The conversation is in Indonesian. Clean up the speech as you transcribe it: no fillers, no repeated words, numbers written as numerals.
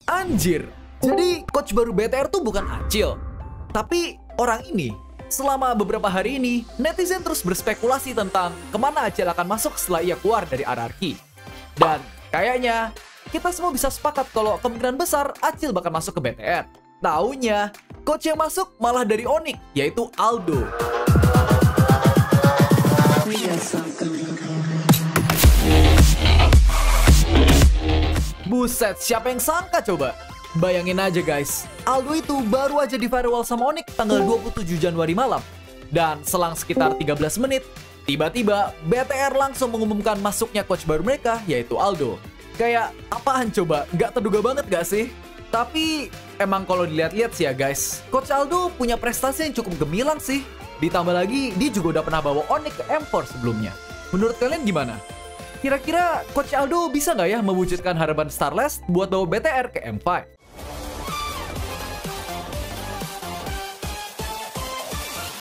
Anjir, jadi coach baru BTR tuh bukan Acil, tapi orang ini. Selama beberapa hari ini, netizen terus berspekulasi tentang kemana Acil akan masuk setelah ia keluar dari RRQ. Dan kayaknya kita semua bisa sepakat kalau kemungkinan besar Acil bakal masuk ke BTR. Taunya, coach yang masuk malah dari Onyx, yaitu Aldo. Buset, siapa yang sangka coba? Bayangin aja guys, Aldo itu baru aja di firewall sama Onyx tanggal 27 Januari malam. Dan selang sekitar 13 menit, tiba-tiba BTR langsung mengumumkan masuknya coach baru mereka, yaitu Aldo. Kayak apaan coba? Nggak terduga banget gak sih? Tapi emang kalau dilihat-lihat sih ya guys, coach Aldo punya prestasi yang cukup gemilang sih. Ditambah lagi, dia juga udah pernah bawa Onyx ke M4 sebelumnya. Menurut kalian gimana? Kira-kira coach Aldo bisa nggak ya mewujudkan harapan Starless buat bawa BTR ke M5?